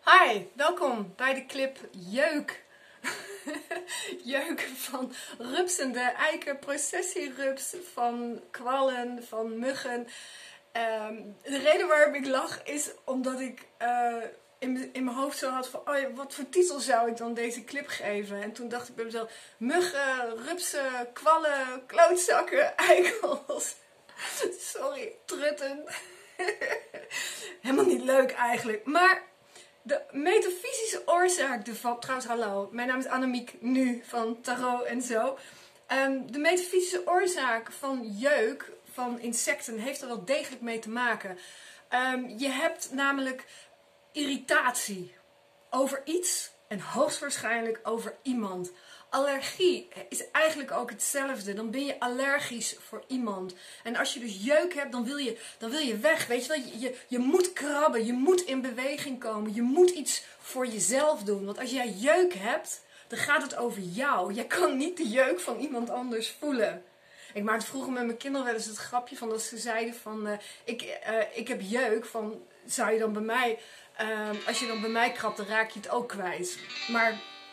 Hi, welkom bij de clip Jeuk. Jeuk van rupsende eiken, processierups, van kwallen, van muggen. De reden waarom ik lach is omdat ik in mijn hoofd zo had van, oh ja, wat voor titel zou ik dan deze clip geven? En toen dacht ik bij mezelf, muggen, rupsen, kwallen, klootzakken, eikels. Sorry, trutten. Helemaal niet leuk eigenlijk, maar de metafysische oorzaak ervan... Trouwens, hallo, mijn naam is Annemiek nu van Tarot en zo. De metafysische oorzaak van jeuk, van insecten, heeft er wel degelijk mee te maken. Je hebt namelijk irritatie over iets en hoogstwaarschijnlijk over iemand. Allergie is eigenlijk ook hetzelfde. Dan ben je allergisch voor iemand. En als je dus jeuk hebt, dan wil je weg. Weet je wel, je moet krabben, je moet in beweging komen. Je moet iets voor jezelf doen. Want als jij jeuk hebt, dan gaat het over jou. Jij kan niet de jeuk van iemand anders voelen. Ik maakte vroeger met mijn kinderen wel eens het grapje van dat ze zeiden van... ik heb jeuk, van zou je dan bij mij... als je dan bij mij krabt, dan raak je het ook kwijt. Maar...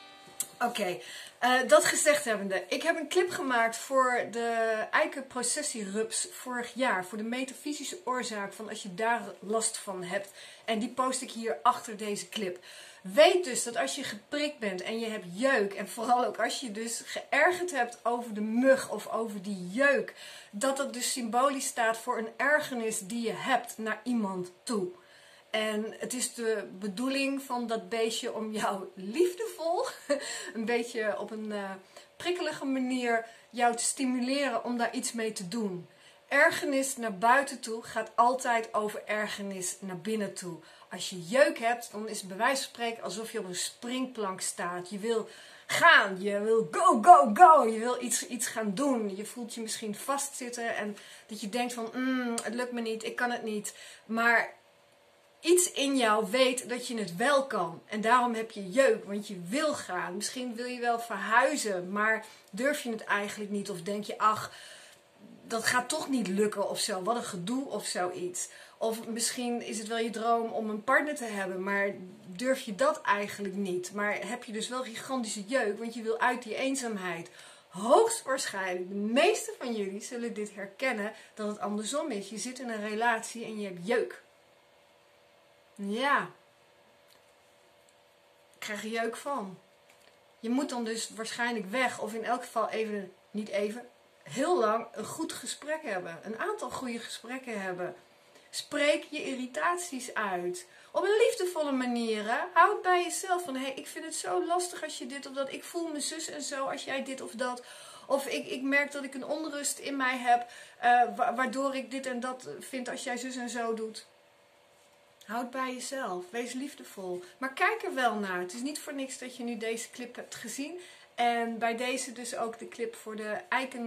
Oké, dat gezegd hebbende. Ik heb een clip gemaakt voor de eikenprocessierups vorig jaar. Voor de metafysische oorzaak van als je daar last van hebt. En die post ik hier achter deze clip. Weet dus dat als je geprikt bent en je hebt jeuk. En vooral ook als je dus geërgerd hebt over de mug of over die jeuk. Dat dat dus symbolisch staat voor een ergernis die je hebt naar iemand toe. En het is de bedoeling van dat beestje om jou liefdevol, een beetje op een prikkelige manier, jou te stimuleren om daar iets mee te doen. Ergernis naar buiten toe gaat altijd over ergernis naar binnen toe. Als je jeuk hebt, dan is het bij wijze van spreken alsof je op een springplank staat. Je wil gaan, je wil go, go, go. Je wil iets gaan doen. Je voelt je misschien vastzitten en dat je denkt van, het lukt me niet, ik kan het niet. Maar... iets in jou weet dat je het wel kan. En daarom heb je jeuk, want je wil gaan. Misschien wil je wel verhuizen, maar durf je het eigenlijk niet. Of denk je, ach, dat gaat toch niet lukken of zo. Wat een gedoe of zoiets. Of misschien is het wel je droom om een partner te hebben, maar durf je dat eigenlijk niet. Maar heb je dus wel gigantische jeuk, want je wil uit die eenzaamheid. Hoogstwaarschijnlijk, de meeste van jullie zullen dit herkennen, dat het andersom is. Je zit in een relatie en je hebt jeuk. Ja, ik krijg er jeuk van. Je moet dan dus waarschijnlijk weg, of in elk geval even, niet even, heel lang een goed gesprek hebben. Een aantal goede gesprekken hebben. Spreek je irritaties uit. Op een liefdevolle manier, hè? Houd bij jezelf van, ik vind het zo lastig als je dit of dat. Ik voel me zus en zo als jij dit of dat. Of ik merk dat ik een onrust in mij heb, waardoor ik dit en dat vind als jij zus en zo doet. Houd bij jezelf. Wees liefdevol. Maar kijk er wel naar. Het is niet voor niks dat je nu deze clip hebt gezien. En bij deze dus ook de clip voor de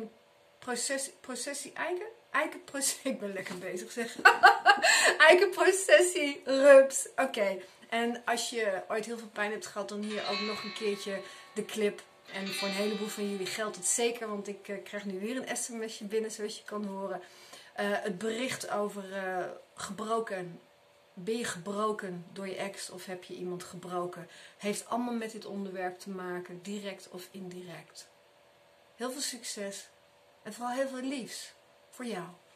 ik ben lekker bezig zeg. Eikenprocessie rups. Oké. En als je ooit heel veel pijn hebt gehad, dan hier ook nog een keertje de clip. En voor een heleboel van jullie geldt het zeker. Want ik krijg nu weer een sms'je binnen, zoals je kan horen. Het bericht over gebroken. Ben je gebroken door je ex of heb je iemand gebroken? Heeft allemaal met dit onderwerp te maken, direct of indirect. Heel veel succes en vooral heel veel liefs voor jou.